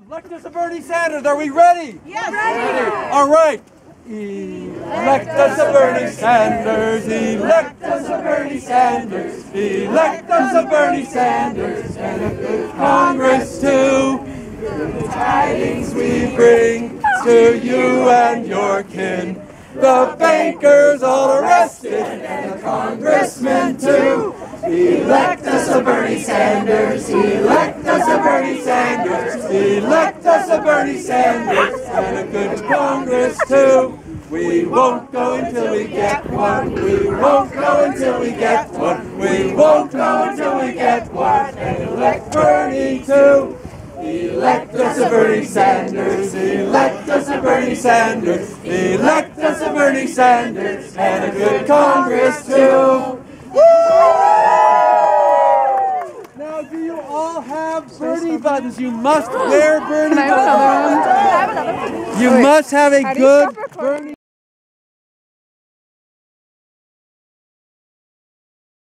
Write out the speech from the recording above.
Elect us a Bernie Sanders. Are we ready? Yes. Ready. All right. Elect us a Bernie Sanders. Elect us a Bernie Sanders. Elect us a Bernie Sanders. And a good Congress too. The tidings we bring to you and your kin. The bankers all arrested and the congressmen too. Elect us a Bernie Sanders. Elect us a Bernie Sanders. Elect us a Bernie Sanders. And a good Congress too. We won't go until we get one. We won't go until we get one. We won't go until we get one. And elect Bernie too. Elect us a Bernie Sanders. Elect us a Bernie Sanders. Elect us a Bernie Sanders. And a good Congress too. Now, do you all have Bernie buttons? You must wear Bernie buttons. You must have a good Bernie